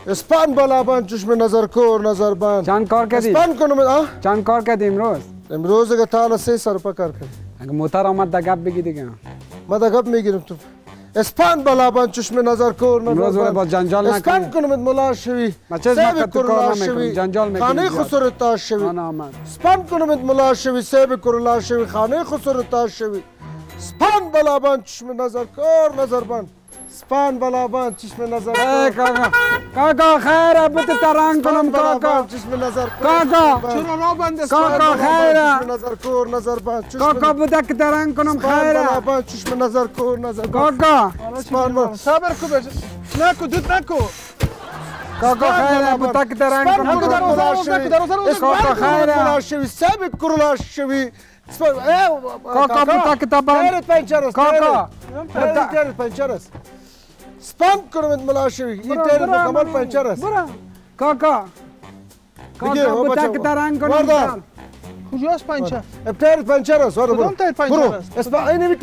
اسپند بالا بند چشم نظر کور نظر بند. چند کار کردی؟ اسپند کنم چند کار کردی امروز؟ امروز که تا 300 روپیه کار کردم. اگه موتر آمد دا گپ بگی دیگه. ما دا گپ میگیرم تو. اسپند بالا بند چشم نظر کور نظر بند. امروز با جنجال نکنی. اسپند کنم ملا شوی. ما چیز مکت کار نمیکنم. جنجال میکنی. خانه خسرت تاش شوی. من آمد. اسپند کنم ملا شوی سیب کورلا شوی خانه خسرت تاش شوی. اسپند بالا بند چشم نظر کور نظر بند. اسپند بالا بند چشم نظر کور. کاکا خیره بوده ترنگ کنم کاکا. چشم نظر کاکا چرا را بند کاکا خیره. چشم نظر کور نظر بند. کاکا بوده که ترنگ کنم خیره. بالا بند چشم نظر کور نظر بند. کاکا صبر کو نکو دود نکو. کاکا خیره بوده که ترنگ کنم. کاکا خیره. شوی سب کورلا شوی. کاکا بوده که تبان. کاکا تیر پنچر است. اسپند کنم ملا شوی. این تیر مکمل پنچر است. کاکا کاکا بوده که ترنگ کنم. کجاست پنچر؟ تیر پنچر است. کدام تیر پنچر است؟ اینی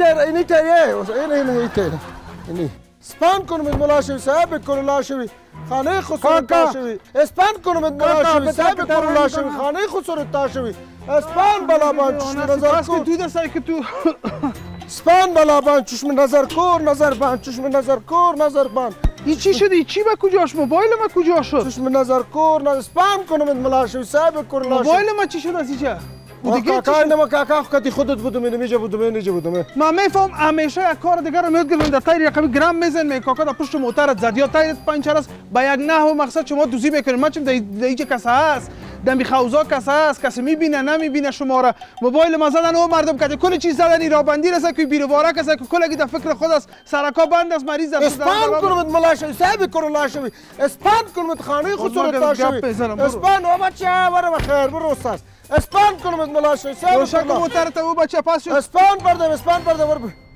تیر. اینی. اسپند کنم ملا شوی سب کورلا شوی. خانه خسرت شوی. اسپند کنم ملا شوی سب کورلا شوی. خانه خسرت شوی. اسپند بالا بند چشم نظر کور. تو دستی که تو اسپند بالا بند چشم نظر کور نظر بند. چشم نظر کور نظر بند. این چی شد؟ این چی با کجاش؟ موبایل ما کجا شد؟ چشم نظر کور نظر اسپند کنم ملا شوی سب کورلا شوی. موبایل ما چی شد از اینجا؟ کاکا اینما کاکا کتی خودت بودم اینجا بودم اینجا بودم. ما میفهم همیشه یک کار دیگر رو میاد گرفت در تایر یکمی گرم میزن کاکا در پشت موتر زدیا تایر پنچر است با یک نحو مقصد شما دوزی میکنید. ما چیم در اینجا کسا هست دمی خوزا کسا هست کسی میبینه نمیبینه شما را. موبایل ما زدن او مردم کردن کل چیز زدن ایرا بندی رسه که بیرواره کسا که کلگی در فکر خود است سرکا بند است مریض است. اسپند کنم ملا شوی سب کورلا شوی. اسپند کنم خانه خسرت شوی. اسپند آمد چه بره بخیر برو استاد. اسپند کنم ملا شوی سب موتر تو بچه پاس شد. اسپند بردم برو.